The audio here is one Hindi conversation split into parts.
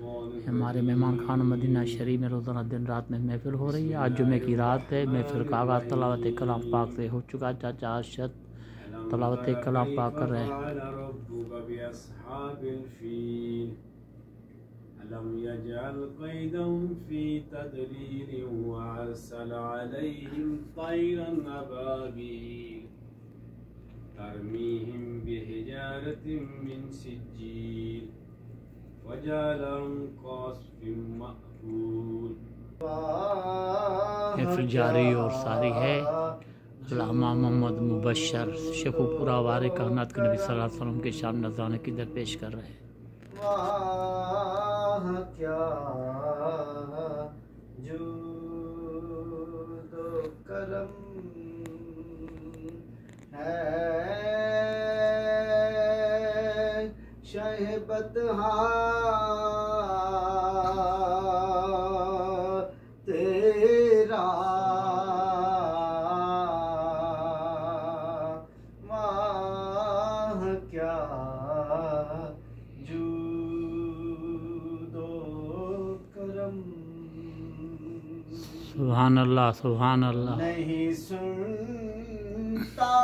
हमारे मेहमान खान मदीना शरीफ में रोज़ाना दिन रात में महफिल हो रही है। आज जुमे की रात है। महफिल का आगाज़ तलावत कलाम पाक से हो चुका। चाचा अरशद तलावत कलाम पाक कर रहे हैं। तरमीहिम बिहिजारतिम मिन सिज्जील वजअलहुम कस्फिम मअकूल। महफिल जारी और सारी है। अल्लामा मोहम्मद मुबशर शेखुपुरा वारे कायनात के नबी सल्लल्लाहु अलैहि वसल्लम के शाम नज़राने की दर पेश कर रहे हैं। वाह क्या जूदो करम है शहबत तेरा। वाह क्या जूदो करम। सुभान अल्लाह, सुभान अल्लाह। नहीं सुनता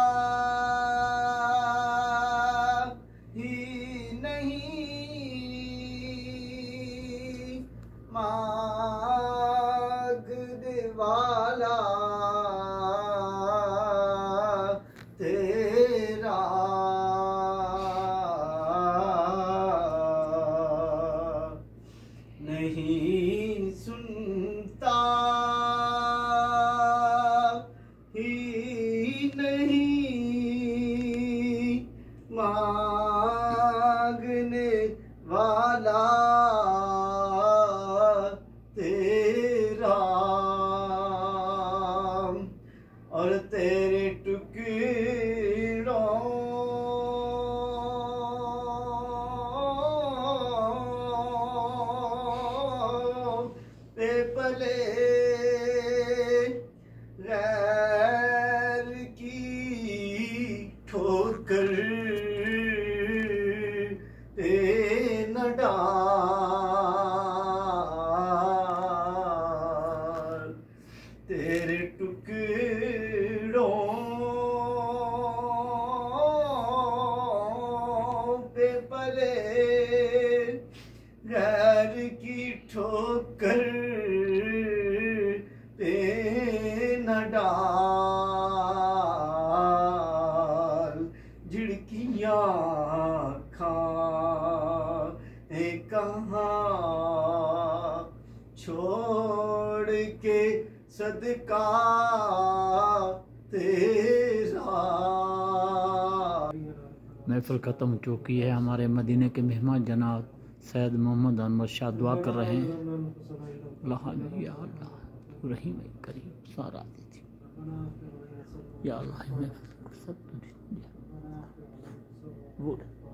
ही नहीं मांगने वाला तेरा। नहीं सुनता ही नहीं मांगने वाला तेरा। और तेरे टुकड़ों पे पले गैर की ठोकर पे न डाल। तेरे टुकड़ों पे पले गैर की ठोकर पे न डाल। झिड़कियाँ खाएं कहाँ छोड़ के सदका तेरा। महफिल ख़त्म हो चुकी है। हमारे मदीने के मेहमान जनाब सैयद मोहम्मद नासेर दुआ कर रहे हैं। अल्लाह या अल्लाह तू रहीम करीम सारा थी या अल्लाह मैं सब वो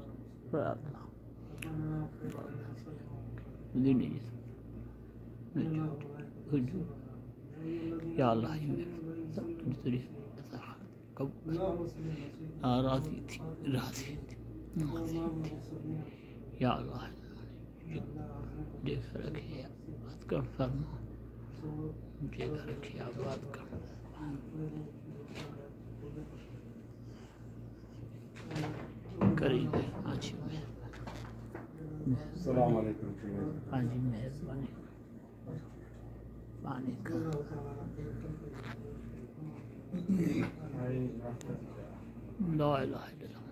या अल्लाह सब राजी थी या अल्लाह देख रखे बात कर फरमा देख रखे बात कर करीब आज अस्सलाम वालेकुम। हाँ जी मेहरबानी पानी का ला इलाहा इल्लल्लाह।